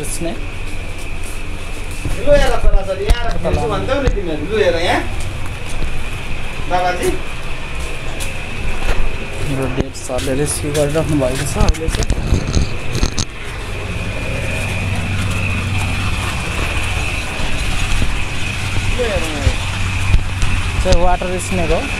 रिस्ने लु हेर छोराछोरी यहाँ खेल्छु भन्छौ नि तिमीहरू लु हेर यहाँ बाबाजी मेरो डेट सरले रेस्क्यु गरिराख्नु भएको छ अहिले चाहिँ वाटर स्नेक हो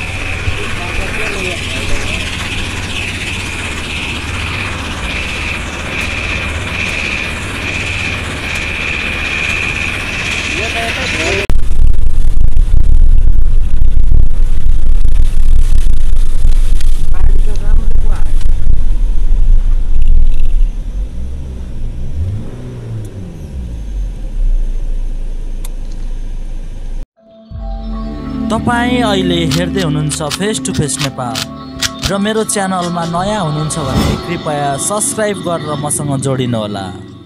तपाईं अहिले हेर्दै हुनुहुन्छ फेस टु फेस नेपाल र मेरो च्यानलमा नयाँ हुनुहुन्छ भने कृपया सब्स्क्राइब गरेर मसँग जोडिनुहोला।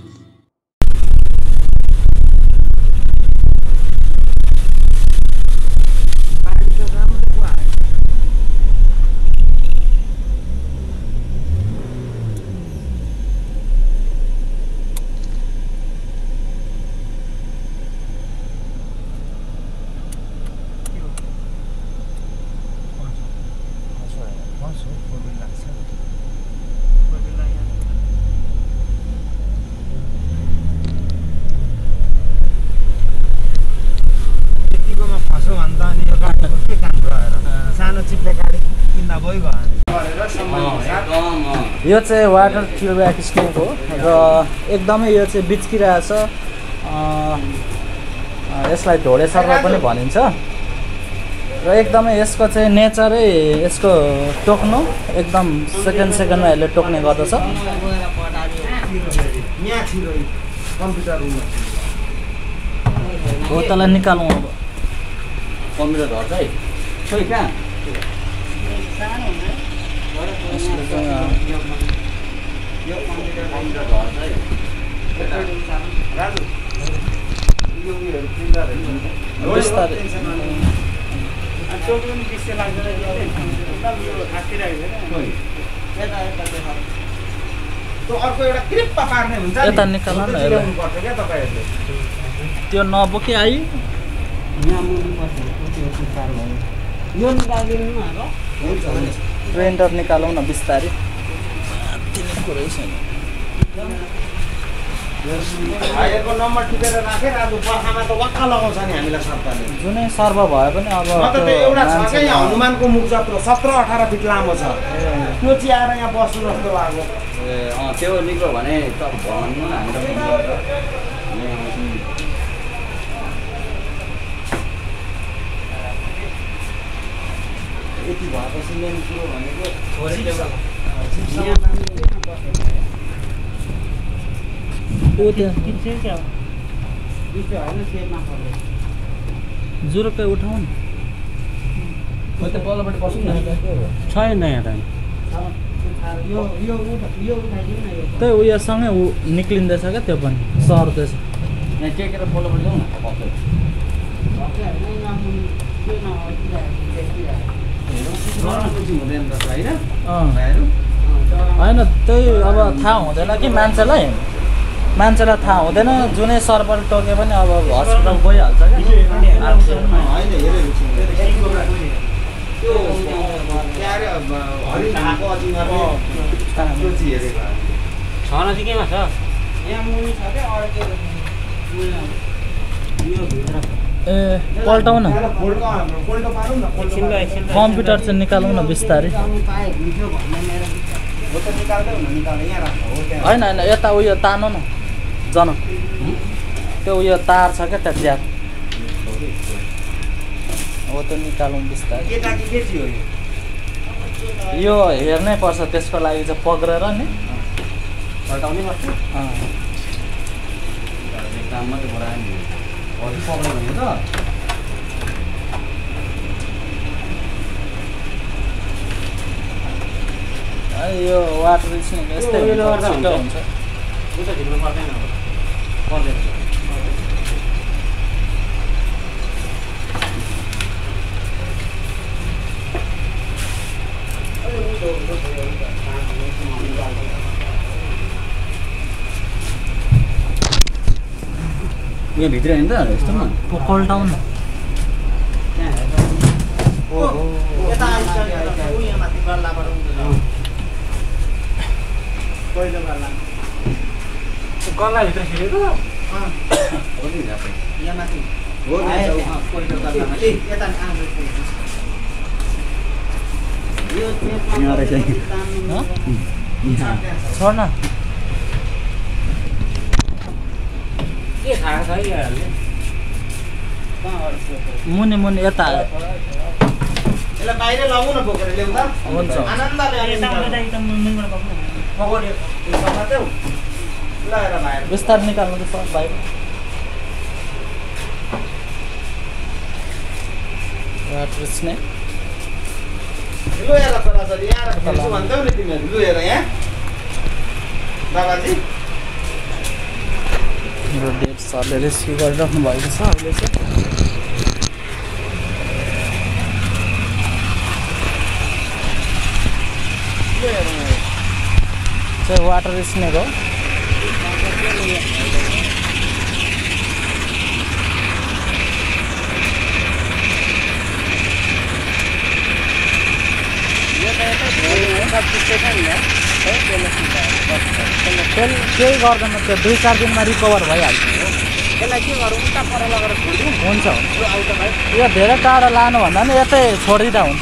यो चाहिँ वाटर टिलब्याक स्नेक हो र एकदमै यो चाहिँ बिच्किरहेछ। यसलाई ढोडे सर्प पनि भनिन्छ र एकदमै यसको चाहिँ नेचरै यसको टोक्नु एकदम सेकेन्डमा यसले टोक्ने गर्दछ। हो त्यसलाई निकालौँ अब कम्प्युटर झर्छ है खोइ कहाँ यता निकाल न त्यो नबोके आई ग्राइन्डर निकालौँ न बिस्तारै कुरै छैन। नम्बर टिपेर राखे राजु बर्खामा त वाक्का लगाउँछ नि हामीलाई सरकारले जुनै सर्व भए पनि अब एउटा छ क्या यहाँ हनुमानको मुख जत्रो 17-18 फिट लामो छ त्यो चियाएर यहाँ बस्नु जस्तो लाग्यो। त्यो निक्लो भने त भन्नु यति भएपछि मेन कुरो भनेको जुरुक्कै उठाउ न पल्लोपट्टि बस्नु न छैन यहाँ त्यही उयोसँगै निक्लिँदैछ क्या त्यो पनि सर्दैछ यहाँ टेकेर पल्लोपट्टि जाउँ न होइन त्यही अब थाहा हुँदैन कि मान्छेलाई थाहा हुँदैन जुनै सर्पल टोके पनि अब हस्पिटल गइहाल्छ ए पल्टाउ न कम्प्युटर चाहिँ निकालौँ न बिस्तारै होइन यता उयो तानो न जन त्यो उयो तार छ क्या त्यहाँ ज्याप हो त्यो निकालौँ बिस्तारै। यो हेर्नै पर्छ त्यसको लागि चाहिँ पक्रेर नि पल्टाउने पर्छ काम मात्रै बढायो नि पक्रियो भने त यो वाटर स्नेक यस्तै हुन्छ उता झिक्नु पर्दैन पर्दैन यहाँ भित्र होइन त यस्तोमा कोल्टाउन यता आइसक्यो यहाँ माथि गल्लाबाट पहिलो गल्ला गल्लाभित्र छिरेको हो नि यहाँ माथि हो नि पहिलो गल्लामा यता आउँदैछ यो यहाँ रहेछ छोड्न के खाएको छ है यहाँहरूले मुनि मुनि यता यसलाई बाहिर लगाउन बोकेर ल्याउँ त हुन्छ आनन्दले लगाएर बाहिर बिस्तार निकाल्नु त सर बाहिर वाटर स्नेक लु हेर छोराछोरी यहाँ खेल्छु भन्छौ नि तिमीहरू लु हेर यहाँ बाबाजी मेरो डेट सरले रेस्क्यु गरिराख्नु भएको छ अहिले चाहिँ वाटर स्नेक हो केही गर्दैन त्यो 2-4 दिनमा रिकभर भइहाल्छ यसलाई के गरौँ उता पर लगेर छोडिदिउँ हुन्छ लु आउ त भाइ यो धेरै टाढा लानुभन्दा नि यतै छोडिदिँदा हुन्छ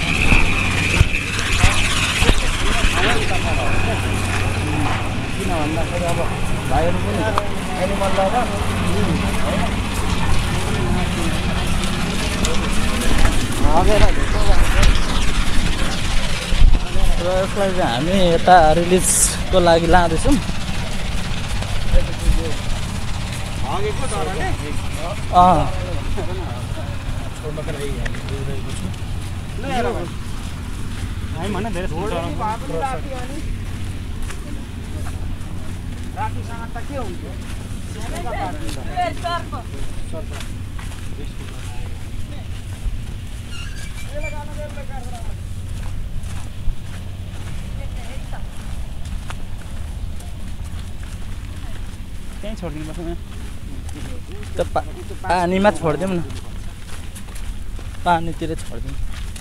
किन भन्दाखेरि अब भाइहरू पनि एनिमल लभर र यसलाई चाहिँ हामी यता रिलिजको लागि लाँदैछौँ हगेको डरले ल हेर भाइ हामी भने धेरै रातिसँग त के हुन्छ त्यहीँ छोडिदिनु पर्छ त्यो पानीमा छोडिदिउँ न पानीतिर छोडिदिउँ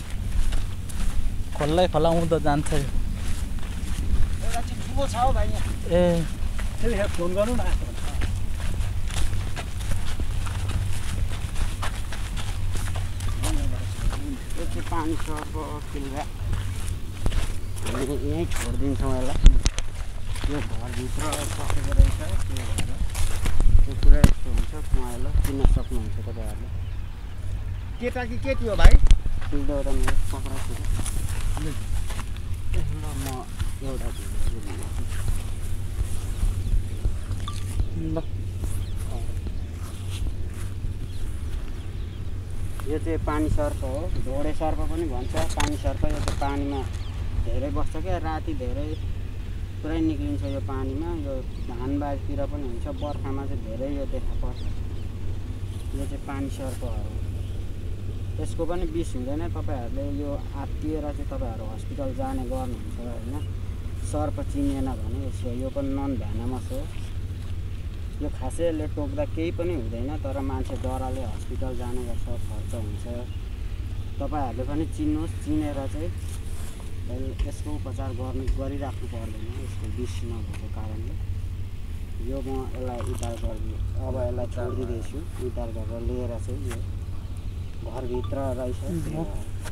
खोल्लै खोला उँधो जान्छ यो एउटा चाहिँ ठुलो छ हौ भाइ यहाँ ए त्यही फोन गर्नु न यो चाहिँ पानी सर्को किल्ला हामी यहीँ छोडिदिन्छौँ यसलाई यो घरभित्र पसेको रहेछ त्यो भएर त्यो पुरा यस्तो हुन्छ उहाँहरूलाई चिन्न सक्नुहुन्छ तपाईँहरूले केटा कि केटी हो भाइ एउटा मेरो पक्राएको छु ल म एउटा ल यो चाहिँ पानी सर्प हो ढोडे सर्प पनि भन्छ पानी सर्प यो चाहिँ पानीमा धेरै बस्छ क्या राति धेरै पुरै निक्लिन्छ यो पानीमा यो धानबारीतिर पनि हुन्छ बर्खामा चाहिँ धेरै यो देखा पर्छ यो चाहिँ पानी सर्प हो यसको पनि विष हुँदैन तपाईँहरूले यो आत्तिएर चाहिँ तपाईँहरू हस्पिटल जाने गर्नुहुन्छ होइन सर्प चिनिएन भने यसो यो पनि नन भेनमस हो यो खासै यसले टोक्दा केही पनि हुँदैन तर मान्छे डराले हस्पिटल जाने गर्छ खर्च हुन्छ तपाईँहरूले पनि चिन्नुहोस् चिनेर चाहिँ यसको उपचार गरिराख्नु पर्दैन यसको विष नभएको कारणले यो म यसलाई उद्धार गरिदिनु अब यसलाई छोडिदिँदैछु उद्धार गरेर लिएर चाहिँ यो घरभित्र रहेछ